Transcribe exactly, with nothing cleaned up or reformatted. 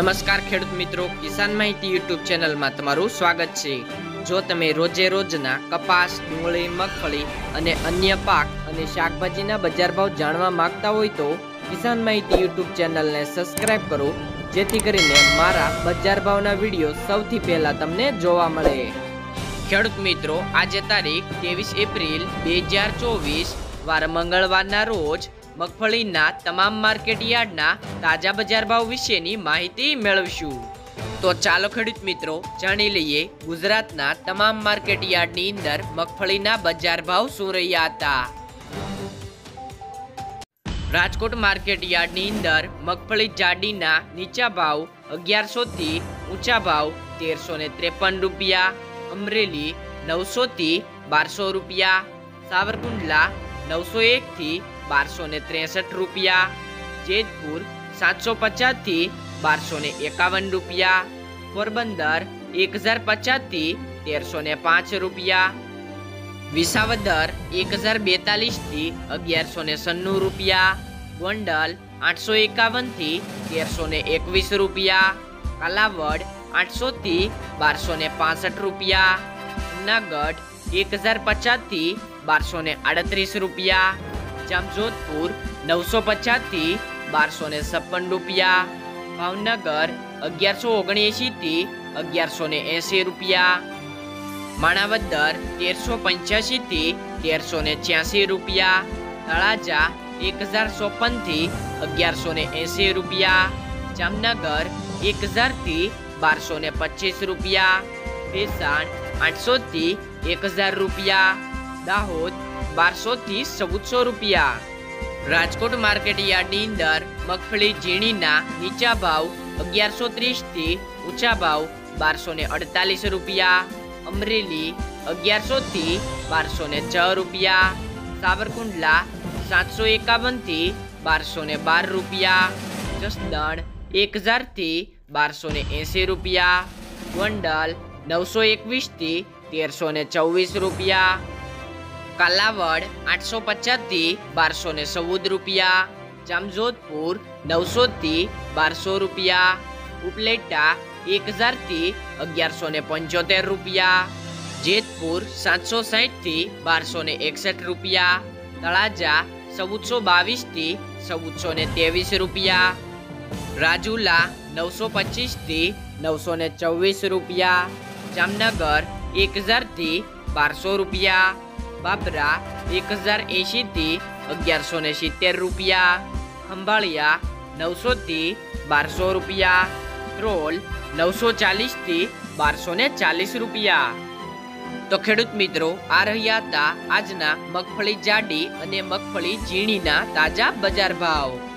नमस्कार खेडूत मित्रों, किसान माहिती यूट्यूब चेनल में तमारू स्वागत है। जो तमे रोजे रोजना कपास, डूंगळी, मगफળી अने अन्य पाक अने शाकभाजीना बजार भाव जाणवा मांगता होय तो किसान माहिती यूट्यूब चेनल ने सब्सक्राइब करो, जेथी करीने मारा बजार भावना विडियो सौथी पहेला तमने जोवा मळे। खेडूत मित्रों, आज तारीख तेवीस एप्रिल बे हज़ार चौबीस वार मंगळवारना रोज मगफळीना तमाम मार्केट यार्डना ताजा बजार भाव विशेनी माहिती मेळवशुं। तो चालो खेडूत मित्रों जाणी लईए गुजरातना तमाम मार्केट यार्डनी अंदर मगफळीना बजार भाव शुं रह्या हता। राजकोट मार्केट यार्डनी अंदर मगफળી जाडीना नीचा भाव अगियार सौ थी ऊंचा भाव तेर सौ ने त्रेपन रुपया, अमरेली नौ सौ थी बार सौ रुपया, सावरकुंडला नौ सौ एक थी बार सौ ने त्रेसठ रुपया, जेतपुर सात सौ पचास थी बार सौ ने एकावन रुपया, पोरबंदर एक हजार पचास थी तेर सौ ने पांच रुपया, विसावदर एक हजार बेतालीस थी अगियार सौ ने सन्नू रुपया, गोंडल आठ सौ एकावन थी तेर सौ ने एकवीस रुपया, कालावड आठ सौ थी बार सौ ने पांसठ रुपया, जूनागढ़ एक हजार पचास थी बार सौ ने अड़तीस रुपया, जामजोधपुर नौ सौ पचास थी बार सौ ने छप्पन रुपया, भावनगर अगियार सौ ओगणएसी थी अगियार सौ ने एसी रुपया, माणावदर तेर सौ पंचासी थी तेर सौ ने छियासी रुपया, तळाजा एक हजार चौपन थी अगियार सौ ने एसी रुपया, जामनगर एक हजार थी बार सौ ने पच्चीस रुपया, भेसाण आठ सौ थी एक हजार रुपया, दाहोद बार सौ थी चौदह सौ रुपया। राजकोट मार्केट यार्डनी अंदर मगफળી झीणीना नीचा भाव अगियार सौ तीस थी ऊंचा भाव बार सौ ने अड़तालीस रुपया, अमरेली अगियार सौ थी बार सौ ने छह रुपया, सावरकुंडला सात सौ एकावन थी बार सौ ने बार रुपया, जसदण एक हजार थी बार सौ ने एसी रुपया, गोंडल नौ सौ एकवीस थी तेर सौ ने चौबीस रुपया, कालावड आठ सौ पचास थी बार सौ ने चौदह रुपया, जामजोधपुर नौ सौ थी बार सौ रुपया, उपलेटा एक हजार थी अगियार सौ ने पंचोतेर रुपया, जेतपुर सात सौ साठ थी बार सौ ने एकसठ रुपया, तळाजा चौदह सौ बावीस थी चौदह सौ ने तेवीस रुपया, राजूला नौ सौ पच्चीस थी नौ सौ ने चौबीस रुपया, जामनगर एक हजार थी बार सौ रुपया, बाबरा एक हजार एशी थी अगियार सौ ने सित्तेर रुपया, खंभाळिया नौ सौ थी बार सौ रुपया, त्रोल नौ सौ चालीस थी बार सौ ने चालीस रुपया। तो खेडूत मित्रों, आ रह्या हता आजना मगफળી जाडी अने मगफળી झीणीना ताजा बजार भाव।